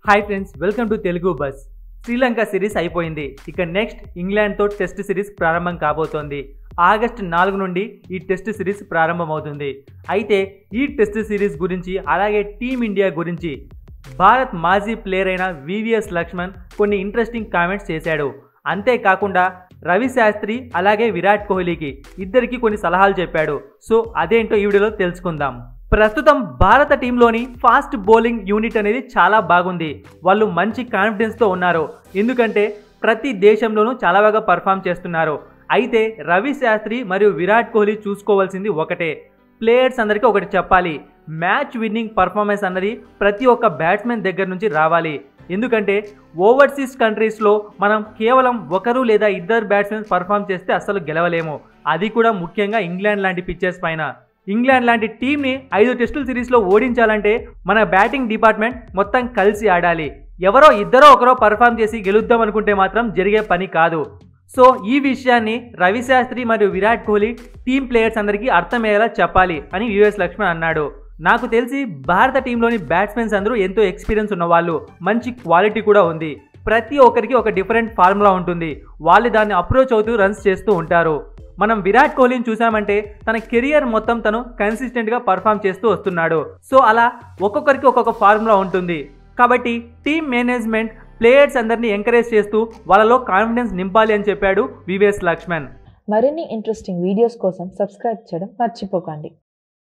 Hi friends, welcome to Telugu bus. Sri Lanka series అయిపోయింది. ఇక next ఇంగ్లాండ్తో test series ప్రారంభం కాబోతోంది. ఆగస్టు 4 నుండి ఈ టెస్ట్ సిరీస్ ప్రారంభమవుతుంది. అయితే ఈ టెస్ట్ సిరీస్ గురించి అలాగే టీమిండియా గురించి భారత్ మాజీ ప్లేయర్ అయిన వివిఎస్ లక్ష్మణ్ కొన్ని ఇంట్రెస్టింగ్ కామెంట్స్ చేశాడు. అంతేకాకుండా రవి శాస్త్రి అలాగే విరాట్ కోహ్లీకి ఇద్దరికి కొన్ని సలహాలు చెప్పాడు. సో అదేంటో ఈ వీడియోలో తెలుసుకుందాం. ప్రస్తుతం భారత టీంలోని ఫాస్ట్ బౌలింగ్ యూనిట్ అనేది చాలా బాగుంది. వాళ్ళు మంచి కాన్ఫిడెన్స్తో ఉన్నారు. ఎందుకంటే ప్రతి దేశంలోనూ చాలా బాగా పర్ఫామ్ చేస్తున్నారు. అయితే రవి శాస్త్రి మరియు విరాట్ కోహ్లీ చూసుకోవాల్సింది ఒకటే. ప్లేయర్స్ అందరికీ ఒకటి చెప్పాలి, మ్యాచ్ విన్నింగ్ పర్ఫార్మెన్స్ అన్నది ప్రతి ఒక్క బ్యాట్స్మెన్ దగ్గర నుంచి రావాలి. ఎందుకంటే ఓవర్సీస్ కంట్రీస్లో మనం కేవలం ఒకరు లేదా ఇద్దరు బ్యాట్స్మెన్ పర్ఫామ్ చేస్తే అస్సలు గెలవలేము. అది కూడా ముఖ్యంగా ఇంగ్లాండ్ లాంటి పిచ్చెస్ పైన. ఇంగ్లాండ్ లాంటి టీంని 5 టెస్టుల సిరీస్లో ఓడించాలంటే మన బ్యాటింగ్ డిపార్ట్మెంట్ మొత్తం కలిసి ఆడాలి. ఎవరో ఇద్దరో ఒకరో పర్ఫామ్ చేసి గెలుద్దాం అనుకుంటే మాత్రం జరిగే పని కాదు. సో ఈ విషయాన్ని రవి శాస్త్రి మరియు విరాట్ కోహ్లీ టీం ప్లేయర్స్ అందరికీ అర్థమయ్యేలా చెప్పాలి అని వివిఎస్ లక్ష్మణ్ అన్నాడు. నాకు తెలిసి భారత టీంలోని బ్యాట్స్మెన్స్ అందరూ ఎంతో ఎక్స్పీరియన్స్ ఉన్నవాళ్ళు, మంచి క్వాలిటీ కూడా ఉంది. ప్రతి ఒక్కరికి ఒక డిఫరెంట్ ఫార్ములా ఉంటుంది. వాళ్ళు దాన్ని అప్రోచ్ అవుతూ రన్స్ చేస్తూ ఉంటారు. మనం విరాట్ కోహ్లీని చూసామంటే తన కెరియర్ మొత్తం తను కన్సిస్టెంట్గా పర్ఫామ్ చేస్తూ వస్తున్నాడు. సో అలా ఒక్కొక్కరికి ఒక్కొక్క ఫార్ములా ఉంటుంది. కాబట్టి టీమ్ మేనేజ్మెంట్ ప్లేయర్స్ అందరినీ ఎంకరేజ్ చేస్తూ వాళ్ళలో కాన్ఫిడెన్స్ నింపాలి అని చెప్పాడు వివిఎస్ లక్ష్మణ్. మరిన్ని ఇంట్రెస్టింగ్ వీడియోస్ కోసం సబ్స్క్రైబ్ చేయడం మర్చిపోకండి.